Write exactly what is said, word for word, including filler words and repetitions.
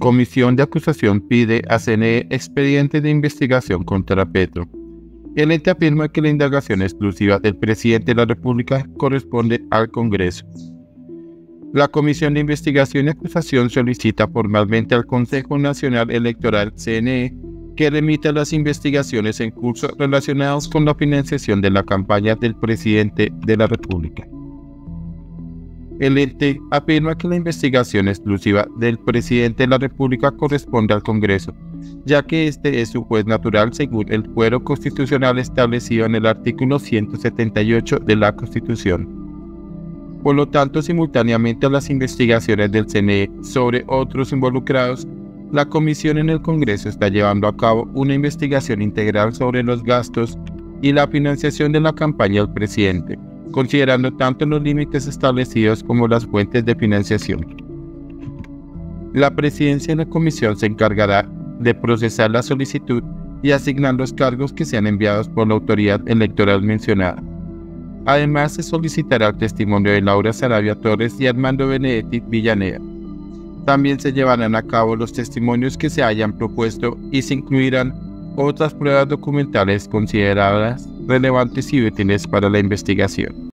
Comisión de acusación pide a C N E expediente de investigación contra Petro. El ente afirma que la indagación exclusiva del presidente de la República corresponde al Congreso. La Comisión de Investigación y Acusación solicita formalmente al Consejo Nacional Electoral C N E que remita las investigaciones en curso relacionadas con la financiación de la campaña del presidente de la República. El ente afirma que la investigación exclusiva del presidente de la República corresponde al Congreso, ya que este es su juez natural según el fuero constitucional establecido en el artículo ciento setenta y ocho de la Constitución. Por lo tanto, simultáneamente a las investigaciones del C N E sobre otros involucrados, la Comisión en el Congreso está llevando a cabo una investigación integral sobre los gastos y la financiación de la campaña del presidente, considerando tanto los límites establecidos como las fuentes de financiación. La presidencia de la Comisión se encargará de procesar la solicitud y asignar los cargos que sean enviados por la autoridad electoral mencionada. Además, se solicitará el testimonio de Laura Sarabia Torres y Armando Benedetti Villaneda. También se llevarán a cabo los testimonios que se hayan propuesto y se incluirán otras pruebas documentales consideradas relevantes y útiles para la investigación.